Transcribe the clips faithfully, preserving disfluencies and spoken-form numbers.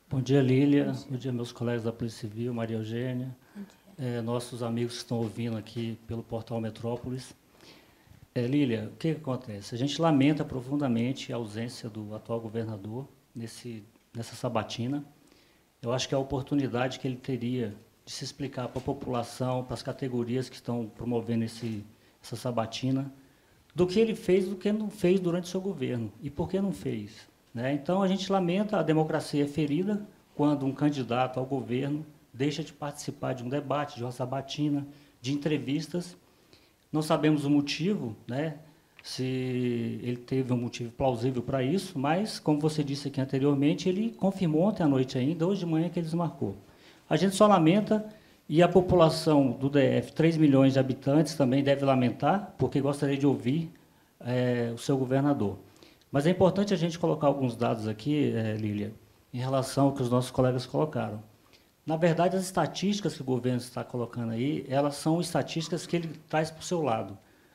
Bom dia, Lília. Bom dia, meus colegas da Polícia Civil, Maria Eugênia, é, nossos amigos que estão ouvindo aqui pelo portal Metrópolis. É, Lília, o que, que acontece? A gente lamenta profundamente a ausência do atual governador nesse, nessa sabatina. Eu acho que é a oportunidade que ele teria de se explicar para a população, para as categorias que estão promovendo esse, essa sabatina, do que ele fez e do que não fez durante o seu governo, e por que não fez. Né? Então, a gente lamenta a democracia ferida quando um candidato ao governo deixa de participar de um debate, de uma sabatina, de entrevistas. Não sabemos o motivo, né? Se ele teve um motivo plausível para isso, mas, como você disse aqui anteriormente, ele confirmou ontem à noite ainda, hoje de manhã que ele desmarcou. A gente só lamenta, e a população do D F, três milhões de habitantes, também deve lamentar, porque gostaria de ouvir é, o seu governador. Mas é importante a gente colocar alguns dados aqui, é, Lília, em relação ao que os nossos colegas colocaram. Na verdade, as estatísticas que o governo está colocando aí, elas são estatísticas que ele traz para o seu lado.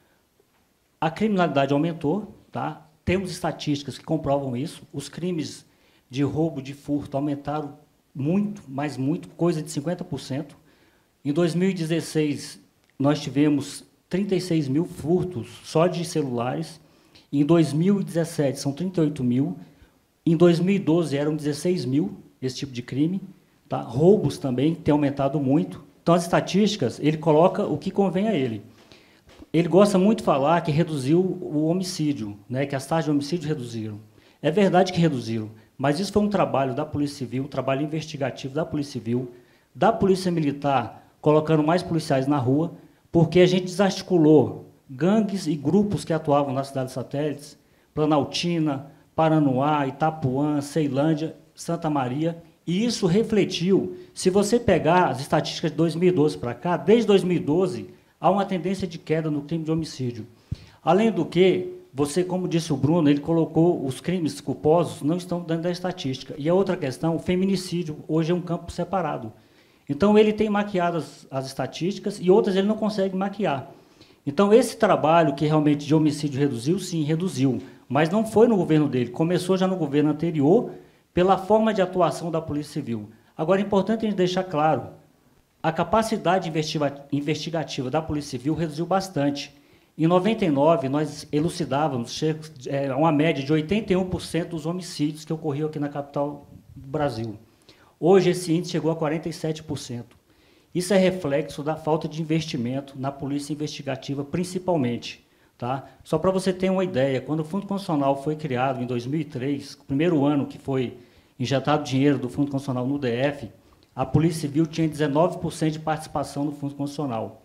A criminalidade aumentou, tá? Temos estatísticas que comprovam isso. Os crimes de roubo, de furto, aumentaram muito, mas muito, coisa de cinquenta por cento. Em dois mil e dezesseis, nós tivemos trinta e seis mil furtos só de celulares. Em dois mil e dezessete, são trinta e oito mil. Em dois mil e doze, eram dezesseis mil, esse tipo de crime. Tá? Roubos também, tem aumentado muito. Então, as estatísticas, ele coloca o que convém a ele. Ele gosta muito de falar que reduziu o homicídio, né? Que as taxas de homicídio reduziram. É verdade que reduziram, mas isso foi um trabalho da Polícia Civil, um trabalho investigativo da Polícia Civil, da Polícia Militar, colocando mais policiais na rua, porque a gente desarticulou gangues e grupos que atuavam nas cidades satélites, Planaltina, Paranoá, Itapuã, Ceilândia, Santa Maria, e isso refletiu, se você pegar as estatísticas de dois mil e doze para cá, desde dois mil e doze, há uma tendência de queda no crime de homicídio. Além do que, você, como disse o Bruno, ele colocou os crimes culposos não estão dentro da estatística. E a outra questão, o feminicídio, hoje é um campo separado. Então, ele tem maquiado as, as estatísticas e outras ele não consegue maquiar. Então, esse trabalho que realmente de homicídio reduziu, sim, reduziu. Mas não foi no governo dele, começou já no governo anterior, pela forma de atuação da Polícia Civil. Agora, é importante a gente deixar claro, a capacidade investigativa da Polícia Civil reduziu bastante. Em noventa e nove, nós elucidávamos uma média de oitenta e um por cento dos homicídios que ocorriam aqui na capital do Brasil. Hoje, esse índice chegou a quarenta e sete por cento. Isso é reflexo da falta de investimento na polícia investigativa, principalmente. Tá? Só para você ter uma ideia, quando o Fundo Constitucional foi criado em dois mil e três, o primeiro ano que foi injetado dinheiro do Fundo Constitucional no D F, a Polícia Civil tinha dezenove por cento de participação no Fundo Constitucional.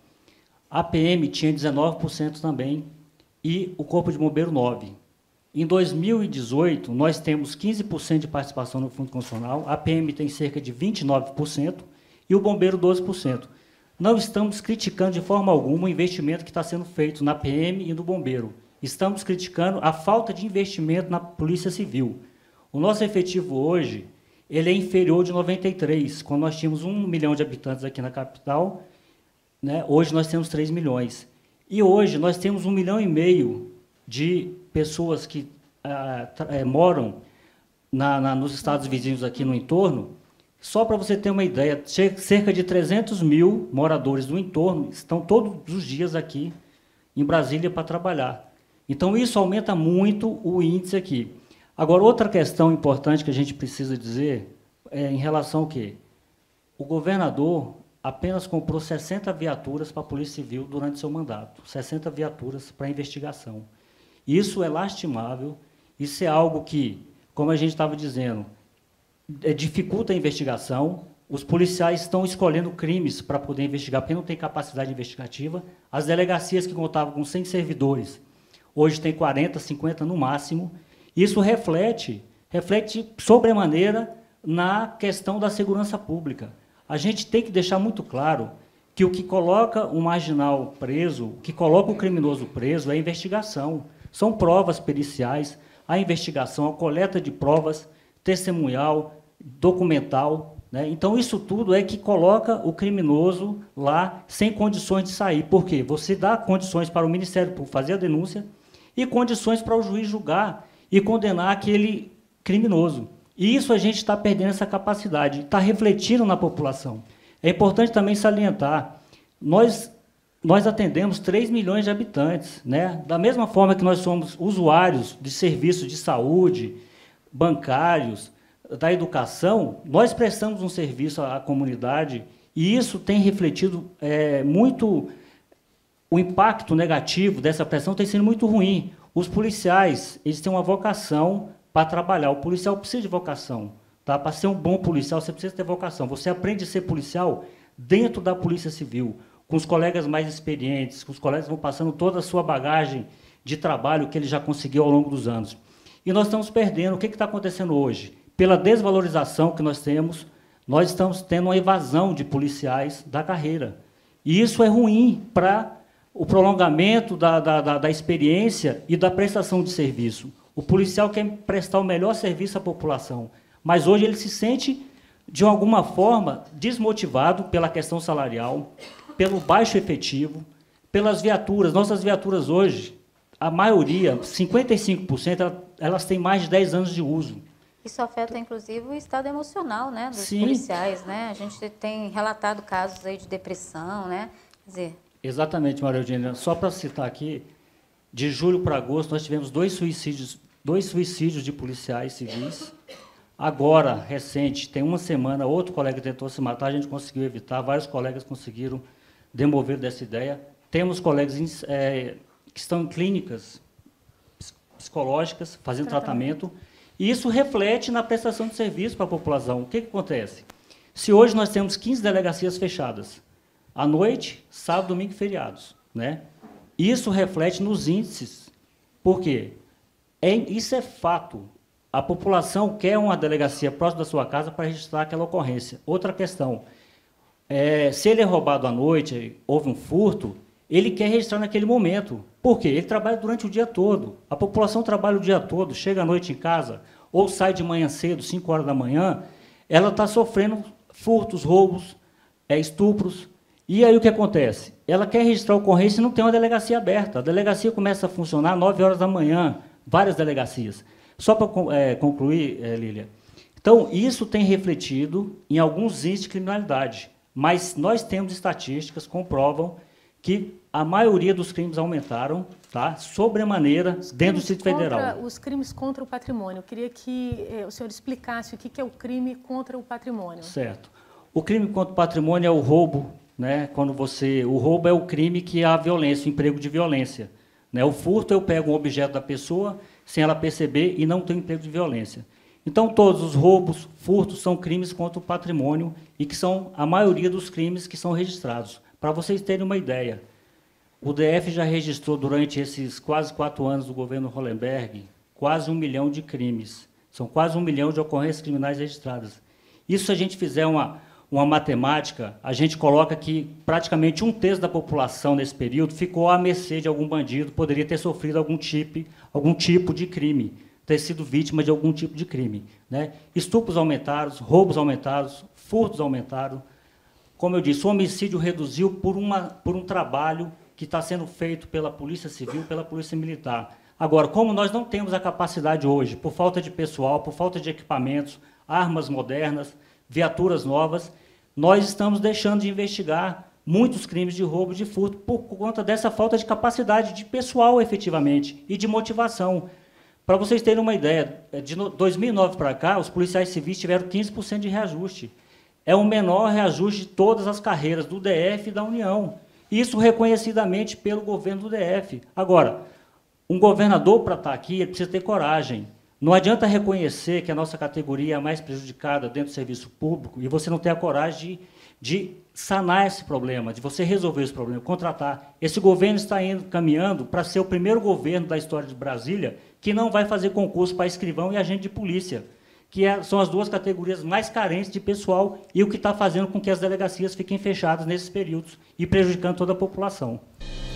A P M tinha dezenove por cento também e o Corpo de Bombeiro nove por cento. Em dois mil e dezoito, nós temos quinze por cento de participação no Fundo Constitucional, a P M tem cerca de vinte e nove por cento e o Bombeiro doze por cento. Não estamos criticando de forma alguma o investimento que está sendo feito na P M e no Bombeiro. Estamos criticando a falta de investimento na Polícia Civil. O nosso efetivo hoje ele é inferior de noventa e três, quando nós tínhamos um milhão de habitantes aqui na capital, né? Hoje nós temos três milhões. E hoje nós temos um milhão e meio de pessoas que ah, é, moram na, na, nos estados vizinhos aqui no entorno. Só para você ter uma ideia, cerca de trezentos mil moradores do entorno estão todos os dias aqui em Brasília para trabalhar. Então, isso aumenta muito o índice aqui. Agora, outra questão importante que a gente precisa dizer é em relação ao quê? O governador apenas comprou sessenta viaturas para a Polícia Civil durante seu mandato, sessenta viaturas para investigação. Isso é lastimável, isso é algo que, como a gente estava dizendo, é, dificulta a investigação, os policiais estão escolhendo crimes para poder investigar, porque não tem capacidade investigativa, as delegacias que contavam com cem servidores, hoje tem quarenta, cinquenta no máximo. Isso reflete, reflete sobremaneira na questão da segurança pública. A gente tem que deixar muito claro que o que coloca o marginal preso, o que coloca o criminoso preso é a investigação. São provas periciais, a investigação, a coleta de provas, testemunhal, documental. Né? Então, isso tudo é que coloca o criminoso lá sem condições de sair. Por quê? Você dá condições para o Ministério Público fazer a denúncia e condições para o juiz julgar e condenar aquele criminoso. E isso a gente está perdendo essa capacidade, está refletindo na população. É importante também salientar, nós, nós atendemos três milhões de habitantes, né? Da mesma forma que nós somos usuários de serviços de saúde, bancários, da educação, nós prestamos um serviço à comunidade e isso tem refletido é, muito, o impacto negativo dessa pressão tem sido muito ruim. Os policiais, eles têm uma vocação para trabalhar. O policial precisa de vocação. Tá? Para ser um bom policial, você precisa ter vocação. Você aprende a ser policial dentro da Polícia Civil, com os colegas mais experientes, com os colegas que vão passando toda a sua bagagem de trabalho que ele já conseguiu ao longo dos anos. E nós estamos perdendo. O que está acontecendo hoje? Pela desvalorização que nós temos, nós estamos tendo uma evasão de policiais da carreira. E isso é ruim para o prolongamento da, da, da, da experiência e da prestação de serviço. O policial quer prestar o melhor serviço à população, mas hoje ele se sente, de alguma forma, desmotivado pela questão salarial, pelo baixo efetivo, pelas viaturas. Nossas viaturas hoje, a maioria, cinquenta e cinco por cento, elas têm mais de dez anos de uso. Isso afeta, inclusive, o estado emocional, né, dos Sim. policiais, né? A gente tem relatado casos aí de depressão, né? Quer dizer... Exatamente, Maria Eugênia. Só para citar aqui, de julho para agosto, nós tivemos dois suicídios, dois suicídios de policiais civis. Agora, recente, tem uma semana, outro colega tentou se matar, a gente conseguiu evitar, vários colegas conseguiram demover dessa ideia. Temos colegas é, que estão em clínicas psicológicas, fazendo tratamento, tratamento e isso reflete na prestação de serviço para a população. O que, que acontece? Se hoje nós temos quinze delegacias fechadas, à noite, sábado, domingo e feriados, né? Isso reflete nos índices. Por quê? É, isso é fato. A população quer uma delegacia próxima da sua casa para registrar aquela ocorrência. Outra questão, é, se ele é roubado à noite, houve um furto, ele quer registrar naquele momento. Por quê? Ele trabalha durante o dia todo. A população trabalha o dia todo, chega à noite em casa, ou sai de manhã cedo, cinco horas da manhã, ela está sofrendo furtos, roubos, é, estupros. E aí o que acontece? Ela quer registrar a ocorrência e não tem uma delegacia aberta. A delegacia começa a funcionar às nove horas da manhã, várias delegacias. Só para é, concluir, é, Lília, então, isso tem refletido em alguns índices de criminalidade, mas nós temos estatísticas que comprovam que a maioria dos crimes aumentaram, tá, sobremaneira, dentro do Distrito Federal. Os crimes contra o patrimônio, eu queria que eh, o senhor explicasse o que, que é o crime contra o patrimônio. Certo. O crime contra o patrimônio é o roubo, né, quando você, o roubo é o crime que há violência, o emprego de violência. Né, o furto, eu pego um objeto da pessoa sem ela perceber e não tem emprego de violência. Então, todos os roubos, furtos, são crimes contra o patrimônio e que são a maioria dos crimes que são registrados. Para vocês terem uma ideia, o D F já registrou, durante esses quase quatro anos do governo Hollenberg, quase um milhão de crimes. São quase um milhão de ocorrências criminais registradas. Isso, se a gente fizer uma, uma matemática, a gente coloca que praticamente um terço da população nesse período ficou à mercê de algum bandido, poderia ter sofrido algum tipo, algum tipo de crime, ter sido vítima de algum tipo de crime. Né? Estupros aumentaram, roubos aumentaram, furtos aumentaram. Como eu disse, o homicídio reduziu por, uma, por um trabalho que está sendo feito pela Polícia Civil, pela Polícia Militar. Agora, como nós não temos a capacidade hoje, por falta de pessoal, por falta de equipamentos, armas modernas, viaturas novas, nós estamos deixando de investigar muitos crimes de roubo e de furto por conta dessa falta de capacidade de pessoal, efetivamente, e de motivação. Para vocês terem uma ideia, de dois mil e nove para cá, os policiais civis tiveram quinze por cento de reajuste. É o menor reajuste de todas as carreiras do D F e da União. Isso reconhecidamente pelo governo do D F. Agora, um governador, para estar aqui, ele precisa ter coragem. Não adianta reconhecer que a nossa categoria é a mais prejudicada dentro do serviço público e você não ter a coragem de, de sanar esse problema, de você resolver esse problema, contratar. Esse governo está indo, caminhando para ser o primeiro governo da história de Brasília que não vai fazer concurso para escrivão e agente de polícia, que é, são as duas categorias mais carentes de pessoal e o que está fazendo com que as delegacias fiquem fechadas nesses períodos e prejudicando toda a população.